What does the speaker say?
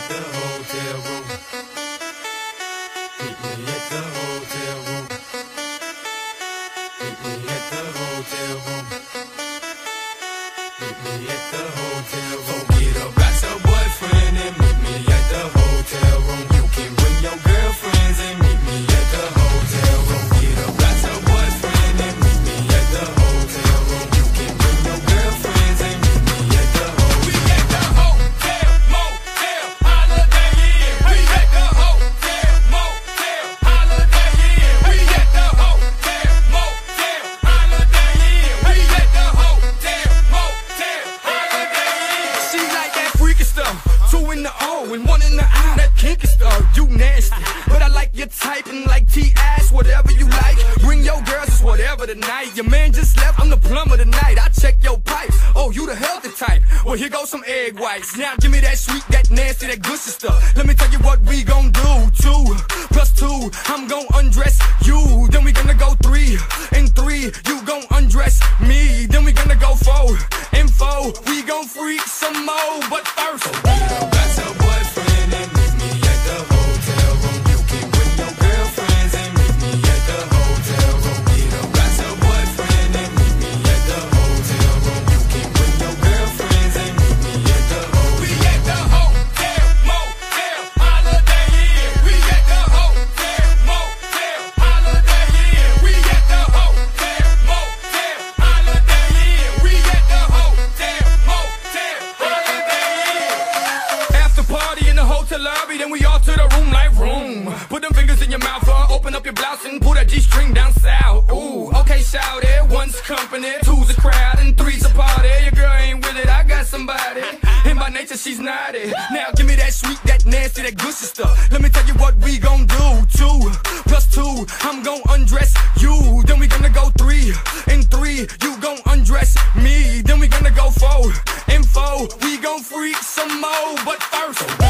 at the hotel room. Meet me at the hotel room. Meet me at the hotel room. Meet me at the hotel room. Get up at your boyfriend and meet me at the hotel room. You can bring your girlfriends and meet me at the hotel room. Get up at your boyfriend and meet me at the hotel room. You can bring your girlfriends and meet me at the hotel room. We at the hotel, motel, Holiday Inn. We at the hotel, motel, Holiday Inn. We at the hotel, motel, Holiday Inn. We at the hotel, motel, Holiday Inn. She like that freaky stuff, 2 in the O and 1 in the I. That kinky stuff, you nasty, but I like your type and like T-ass, whatever you like. Bring your girls, it's whatever tonight. Your man just left, I'm the plumber tonight. I check your pipes, oh you the healthy type. Well here goes some egg whites. Now give me that sweet, that nasty, that gushy stuff. Let me tell you what we gon' do. 2 plus 2, I'm gon' undress you. Then we gonna go 3 and 3, you gon' undress me. Then we gonna go 4 and 4, we gon' freak some more. But first, that's your boyfriend and meet me at the hotel room. You can bring your girlfriends and meet me at the hotel room. That's your boyfriend and meet me at the hotel room. You can bring your girlfriends and meet me at the hotel room. We at the hotel, motel, Holiday Inn. We at the hotel, motel, Holiday Inn. We at the hotel, motel, Holiday Inn. We at the hotel, motel, Holiday Inn. After party in the hotel lobby, then we all to the room like room. Put them fingers in your mouth, open up your blouse and pull that G-string down south. Ooh, okay, shout it. 1's company, 2's a crowd, and 3's a party. Your girl ain't with it, I got somebody. And by nature, she's naughty. Now give me that sweet, that nasty, that gushy stuff. Let me tell you what we gon' do. 2 plus 2, I'm gon' undress you. Then we gonna go 3 and 3, you gon' undress me. Then we gonna go 4 and 4, we gon' freak some more. But first,